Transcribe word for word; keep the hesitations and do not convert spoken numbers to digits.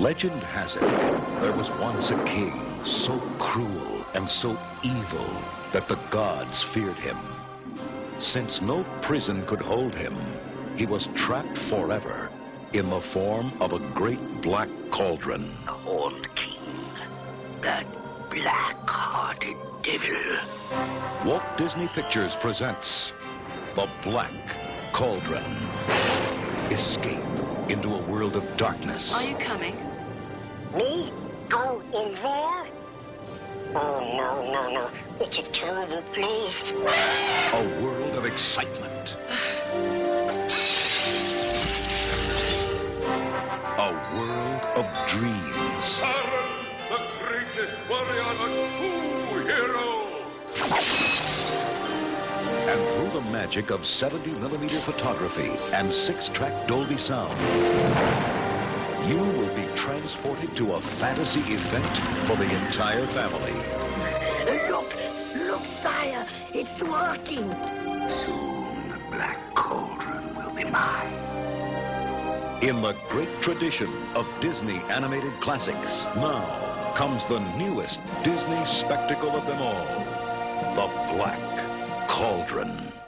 Legend has it, there was once a king so cruel and so evil that the gods feared him. Since no prison could hold him, he was trapped forever in the form of a great black cauldron. The Horned King, that black-hearted devil. Walt Disney Pictures presents The Black Cauldron. Escape into a world of darkness. Are you coming? Me? Go in there? Oh, no, no, no. It's a terrible place. A world of excitement. A world of dreams. Aaron, the greatest warrior, a true hero. And through the magic of seventy millimeter photography and six-track Dolby sound, you will be transported to a fantasy event for the entire family. Look, look, sire, it's working. Soon the Black Cauldron will be mine. In the great tradition of Disney animated classics, now comes the newest Disney spectacle of them all, The Black Cauldron.